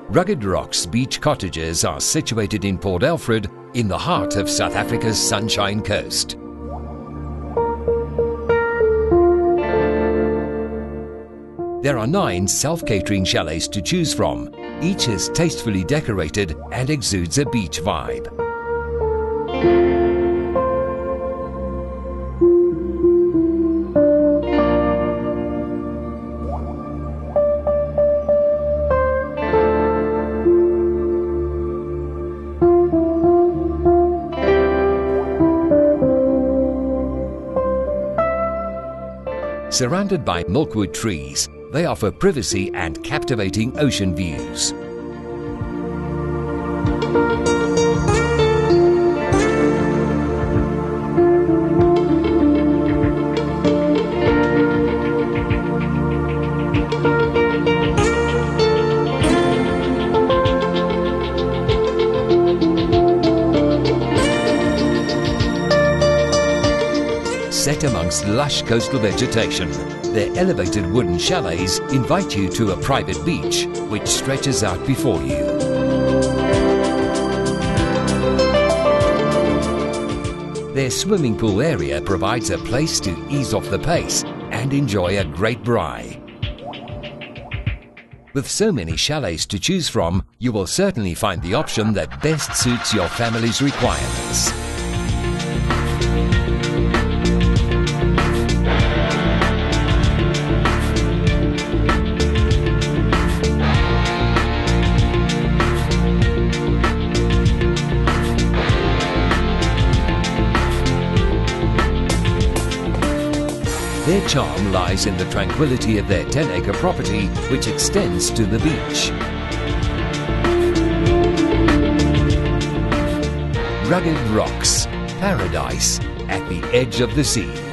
Rugged Rocks Beach Cottages are situated in Port Alfred, in the heart of South Africa's Sunshine Coast. There are 9 self-catering chalets to choose from. Each is tastefully decorated and exudes a beach vibe. Surrounded by milkwood trees, they offer privacy and captivating ocean views. Set amongst lush coastal vegetation, their elevated wooden chalets invite you to a private beach which stretches out before you. Their swimming pool area provides a place to ease off the pace and enjoy a great braai. With so many chalets to choose from, you will certainly find the option that best suits your family's requirements. Their charm lies in the tranquility of their 10-acre property, which extends to the beach. Rugged rocks, paradise at the edge of the sea.